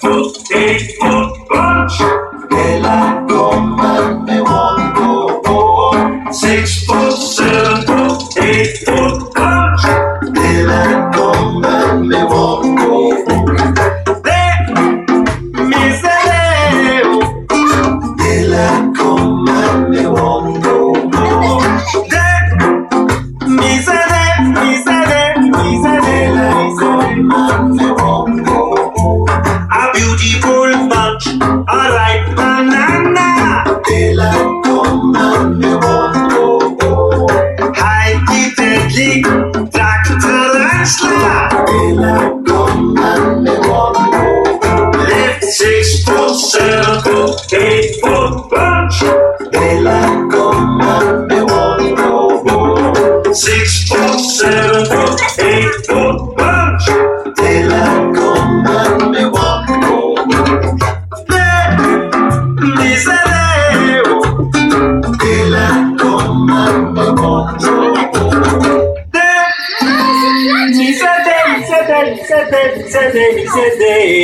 foot, 8-foot punch. They like gomma and they won't go. 6 foot, 7 foot, 8-foot punch. They like gomma and they won't go. They like gomma and they won't go. A beautiful bunch, a ripe banana. They like gomma and they won't go. Hypothetically, Dr. Wrestler. They like gomma and they won't go. Left 6 foot, 7 foot, 8-foot bunch. They like gomma and they won't go. 6 foot, 7 foot, 8-foot bunch. They like gomma and they won't go. They like gomma and they won't go. Misery,